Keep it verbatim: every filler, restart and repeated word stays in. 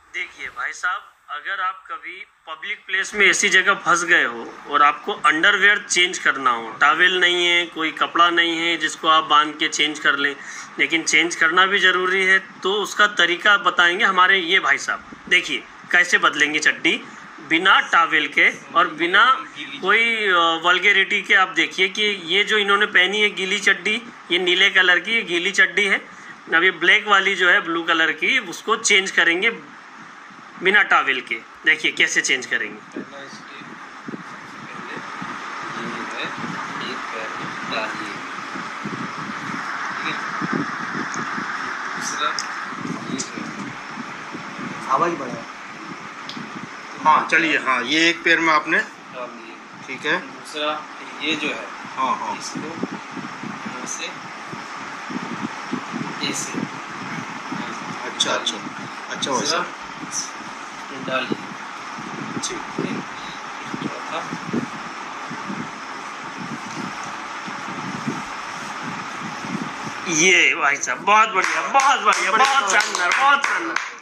देखिए भाई साहब, अगर आप कभी पब्लिक प्लेस में ऐसी जगह फंस गए हो और आपको अंडरवेयर चेंज करना हो, टॉवेल नहीं है, कोई कपड़ा नहीं है जिसको आप बांध के चेंज कर लें, लेकिन चेंज करना भी ज़रूरी है, तो उसका तरीका बताएंगे हमारे ये भाई साहब। देखिए कैसे बदलेंगे चड्डी बिना टॉवेल के और बिना कोई वल्गैरिटी के। आप देखिए कि ये जो इन्होंने पहनी है गीली चड्डी, ये नीले कलर की ये गीली चड्डी है। अब ये ब्लैक वाली जो है ब्लू कलर की, उसको चेंज करेंगे बिना टॉवेल के। देखिए कैसे चेंज करेंगे। आवाज बढ़ा। हाँ चलिए, हाँ ये एक पैर में आपने डाल दिए, ठीक है। दूसरा ये जो है, हाँ हाँ इसको यहाँ से ऐसे, अच्छा अच्छा अच्छा वैसा डालिए, ठीक है। चौथा ये भाई साहब बहुत बढ़िया, बहुत बढ़िया, बहुत शानदार, बहुत शानदार।